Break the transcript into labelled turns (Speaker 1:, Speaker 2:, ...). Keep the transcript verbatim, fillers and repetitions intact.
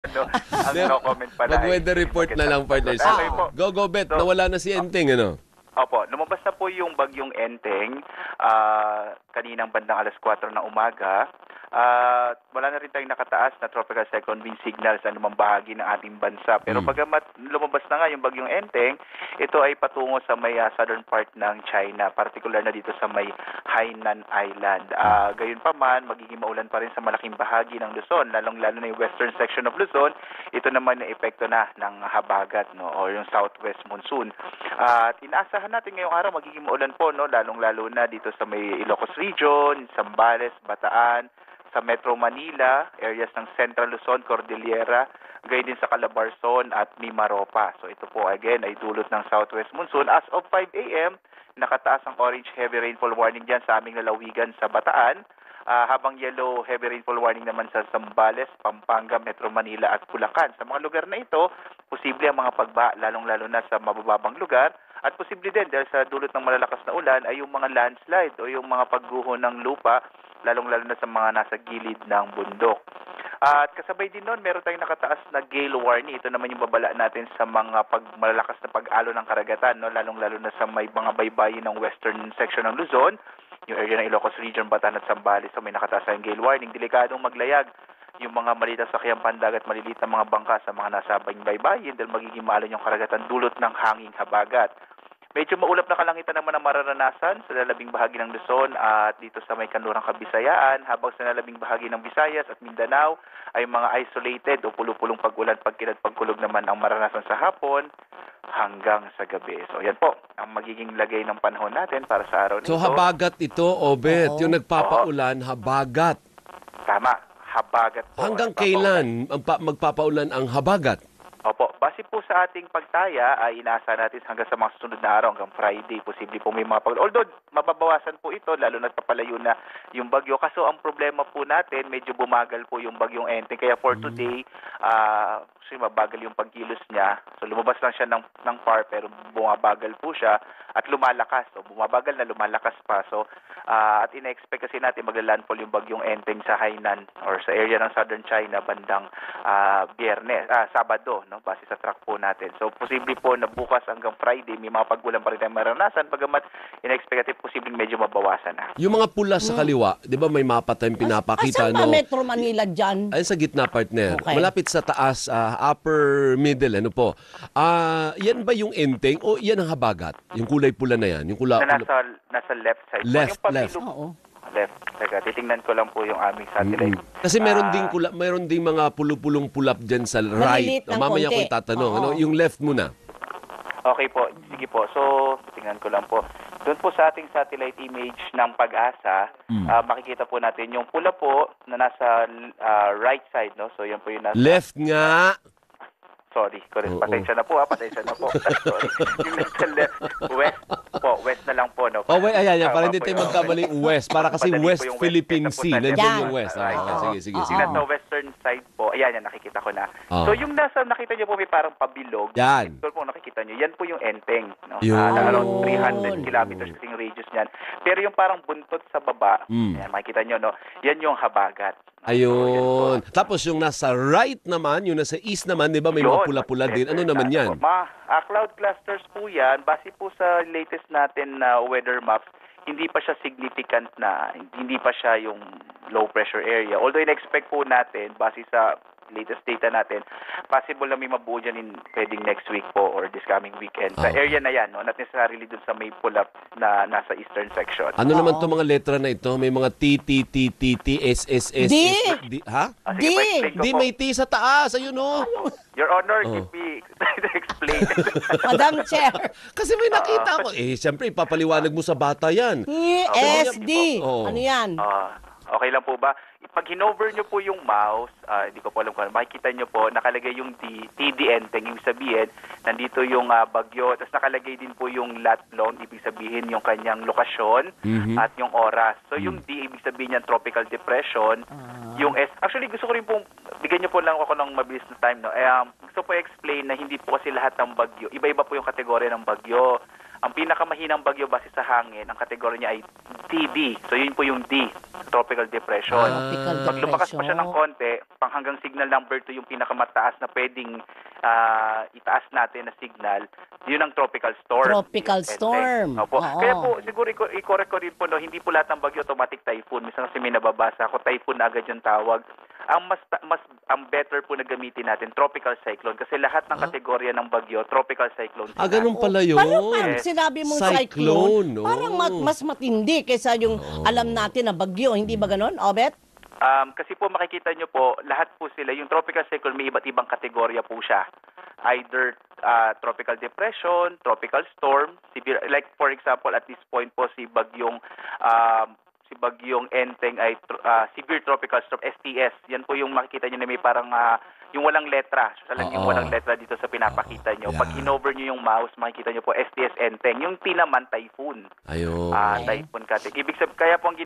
Speaker 1: No, ang no comment pala.
Speaker 2: Mag-weather report na lang, partners.
Speaker 1: Okay po.
Speaker 2: Go, go, Bet.
Speaker 1: So,
Speaker 2: Nawala na si Enteng, ano?
Speaker 1: Opo, lumabas na po yung bagyong Enteng ah, kaninang bandang alas kwatro ng umaga. Ah, wala na rin tayong nakataas na tropical cyclone wind signal sa anumang bahagi ng ating bansa. Pero
Speaker 2: Mm.
Speaker 1: bagamat lumabas na nga yung bagyong Enteng, ito ay patungo sa may ah, southern part ng China, particular na dito sa may Hainan Island. Ah, gayon pa man, magiging maulan pa rin sa malaking bahagi ng Luzon, lalong-lalo na yung western section of Luzon. Ito naman ang epekto na ng habagat, no, o yung southwest monsoon. At inaasahan natin ngayong araw magiging maulan po, no, lalong-lalo na dito sa may Ilocos Region, Zambales, Bataan, sa Metro Manila, areas ng Central Luzon, Cordillera, gayon din sa Calabarzon at Mimaropa. So ito po again ay dulot ng southwest monsoon. As of five a m, nakataas ang orange heavy rainfall warning dyan sa aming lalawigan sa Bataan, ah, habang yellow heavy rainfall warning naman sa Zambales, Pampanga, Metro Manila at Bulacan. Sa mga lugar na ito, posible ang mga pagba, lalong-lalo na sa mabababang lugar. At posible din dahil sa dulot ng malalakas na ulan ay yung mga landslide o yung mga pagguho ng lupa, lalong-lalo na sa mga nasa gilid ng bundok. At kasabay din noon, meron tayong nakataas na gale warning. Ito naman yung babala natin sa mga pag malalakas na pag-alo ng karagatan, no? Lalong-lalo na sa may mga baybayin ng western section ng Luzon, yung area ng Ilocos Region, Bataan at Zambales. So may nakataas ang gale warning. Delikadong maglayag yung mga maliit na sakyang pandagat, maliliit na mga bangka sa mga nasabing baybayin dahil magiging maalon yung karagatan dulot ng hanging habagat. Medyo maulap na kalangitan naman ang mararanasan sa lalabing bahagi ng Luzon at dito sa may kanlurang Kabisayaan, habang sa lalabing bahagi ng Visayas at Mindanao ay mga isolated o pulo-pulong pag-ulan, pagkilad, pagkulog naman ang maranasan sa hapon hanggang sa gabi. So yan po ang magiging lagay ng panahon natin para sa araw nito.
Speaker 2: So habagat ito, Obet.
Speaker 3: Oo.
Speaker 2: Yung nagpapaulan, habagat.
Speaker 1: Tama, habagat po.
Speaker 2: Hanggang
Speaker 1: Ang
Speaker 2: kailan ang pa- magpapaulan ang habagat?
Speaker 1: Opo, base po sa ating pagtaya ay inaasa natin hanggang sa mga susunod na araw, hanggang Friday, posible po may mga pag... Although, mababawasan po ito, lalo na papalayo na yung bagyo. Kaso ang problema po natin, medyo bumagal po yung bagyong Enteng. Kaya for today, ah, uh, mabagal yung pagkilos niya. So lumabas lang siya ng, ng far, pero bumabagal po siya at lumalakas. So bumabagal na lumalakas pa. So, ah, at ina-expect kasi natin magla-landfall yung bagyong Enteng sa Hainan or sa area ng southern China bandang ah, Biyernes, ah, Sabado, no, base sa track po natin. So posible po na bukas hanggang Friday may mga pag-ulan pa rin tayong maranasan, bagamat ina-expect natin posibleng medyo mabawasan na.
Speaker 2: Yung mga pula sa kaliwa, di ba may mapa tayong pinapakita,
Speaker 3: Asan ba
Speaker 2: no?
Speaker 3: Metro Manila dyan?
Speaker 2: Ayun sa gitna, partner.
Speaker 3: Okay.
Speaker 2: Malapit sa taas, ah, upper middle, ano po. Ah, yan ba yung Enteng o yan ang habagat? Yung kulay pula na yan? Yung kula,
Speaker 1: Na nasa, nasa left side. po.
Speaker 2: Left,
Speaker 1: yung pag-
Speaker 2: left.
Speaker 3: Oo.
Speaker 1: Left. Teka, titingnan ko lang po yung aming satellite.
Speaker 2: Mm. Kasi meron
Speaker 1: Ah,
Speaker 2: ding kula, meron ding mga pulupulong pulap diyan sa right.
Speaker 3: Maliliit ng
Speaker 2: Mamaya ko
Speaker 3: konti.
Speaker 2: itatanong,
Speaker 3: Oo.
Speaker 2: ano, yung left muna.
Speaker 1: Okay po, sige po. So, tingnan ko lang po. Doon po sa ating satellite image ng Pag-asa,
Speaker 2: Mm.
Speaker 1: ah, makikita po natin yung pula po na nasa ah, right side, no? So, yan po yung nasa...
Speaker 2: Left nga.
Speaker 1: Sorry, correct.
Speaker 2: Oo.
Speaker 1: Pasensya na po, ha? Pasensya na po. Sorry. Yung nasa left, west po, west na lang po, no?
Speaker 2: Oh, wait, ayan, ayan. Para
Speaker 1: Tama
Speaker 2: hindi
Speaker 1: po
Speaker 2: tayo
Speaker 1: yung
Speaker 2: magkamali west. Para kasi
Speaker 1: Madali po
Speaker 2: West
Speaker 1: yung west
Speaker 2: Philippine
Speaker 1: kaysa po
Speaker 2: Sea.
Speaker 1: sa
Speaker 2: Nandiyan
Speaker 3: left.
Speaker 2: yung west. Ah,
Speaker 1: Right.
Speaker 2: okay, sige, sige,
Speaker 3: Oo.
Speaker 2: sige.
Speaker 1: Yung nasa western side po, ayan, yan, nakikita ko na.
Speaker 2: Oo.
Speaker 1: So, yung nasa, nakita niyo po may parang pabilog.
Speaker 2: Yan.
Speaker 1: Ito po, nakikita niyo. Yan po yung Enteng. No?
Speaker 2: Yun.
Speaker 1: Ah, na around
Speaker 3: Ayun.
Speaker 1: three hundred kilometers kasing radius niyan. Pero yung parang buntot sa baba,
Speaker 2: Mm.
Speaker 1: ayan, makikita niyo, no? Yan yung habagat. No? So,
Speaker 2: Ayun.
Speaker 1: yan po.
Speaker 2: Tapos yung nasa right naman, yung nasa east naman, di ba may mga
Speaker 1: Yun,
Speaker 2: pula-pula din. Ano
Speaker 1: center
Speaker 2: naman
Speaker 1: na-
Speaker 2: yan?
Speaker 1: Ma, ah, cloud clusters po yan. Base po sa latest natin na weather maps, hindi pa siya significant na, hindi pa siya yung low pressure area. Although in-expect po natin, base sa latest data natin, possible na may mabuo dyan in pwedeng next week po or this coming weekend. Sa
Speaker 2: Ah.
Speaker 1: area na yan, no? Not necessarily dun sa may pull-up na nasa eastern section.
Speaker 2: Ano naman
Speaker 3: Oo.
Speaker 2: itong mga letra na ito? May mga T, T, T, T, T, S, S, S,
Speaker 3: Di.
Speaker 2: S, D. Ha?
Speaker 1: Ah,
Speaker 3: Di.
Speaker 1: sige, pa-explain ko
Speaker 2: Di,
Speaker 1: po.
Speaker 2: may T sa taas. Ayun, oh.
Speaker 1: Your Honor,
Speaker 2: Oh.
Speaker 1: give me to explain.
Speaker 3: Madam Chair.
Speaker 2: Kasi may nakita ko. Eh, siyempre, ipapaliwanag mo sa bata yan.
Speaker 3: E S D.
Speaker 2: Oo.
Speaker 3: Ano yan?
Speaker 1: Ah, okay lang po ba? Pag hinover nyo po yung mouse, ah, hindi ko po alam kung ano, makikita nyo po, nakalagay yung D, T D Enteng, ibig sabihin, nandito yung ah, bagyo, tapos nakalagay din po yung lat long, ibig sabihin yung kanyang lokasyon
Speaker 2: Mhm.
Speaker 1: at yung oras. So yung D, ibig sabihin yan, tropical depression. Yung S, actually gusto ko rin po, bigyan nyo po lang ako ng mabilis na time, no? Eh, um, gusto po explain na hindi po kasi lahat ng bagyo, iba-iba po yung kategorya ng bagyo. Ang pinakamahinang bagyo base sa hangin, ang kategorya niya ay D D. So yun po yung D, tropical depression.
Speaker 2: Ah.
Speaker 3: Tropical
Speaker 1: Pag lumakas pa siya ng
Speaker 3: depression.
Speaker 1: konti, pang hanggang signal number two yung pinakamataas na pwedeng ah, itaas natin na signal, yun ang tropical storm.
Speaker 3: Tropical
Speaker 1: Yung enteng.
Speaker 3: storm.
Speaker 1: Opo.
Speaker 3: Oo.
Speaker 1: Kaya po, siguro i- i-correct ko rin po, no, hindi po lahat ng bagyo automatic typhoon. Minsan kasi may nababasa ako, typhoon na agad yung tawag. Ang mas mas ang better po na gamitin natin tropical cyclone kasi lahat ng kategorya ng bagyo tropical cyclone.
Speaker 2: Ah,
Speaker 1: sila.
Speaker 2: ganun pala yun.
Speaker 3: Parang, parang
Speaker 1: Yes.
Speaker 3: sinabi mong
Speaker 2: Cyclone,
Speaker 3: cyclone,
Speaker 2: no?
Speaker 3: parang ma- mas matindi kaysa yung alam natin na bagyo. Hindi ba ganun, Obet?
Speaker 1: Um, kasi po makikita nyo po, lahat po sila, yung tropical cyclone may iba't ibang kategorya po siya. Either uh, tropical depression, tropical storm, severe, like for example at this point po si bagyong um, si bagyong Enteng ay tr- uh, severe tropical storm, S T S. Yan po yung makikita nyo na may parang uh, yung walang letra. So, lang yung
Speaker 2: Oo.
Speaker 1: walang letra dito sa pinapakita nyo.
Speaker 2: Oo,
Speaker 1: Pag
Speaker 2: yan.
Speaker 1: hinover nyo yung mouse, makikita nyo po S T S Enteng. Yung T naman, typhoon.
Speaker 2: Ayun.
Speaker 1: Ah, typhoon category. Ibig sabihin, kaya po ang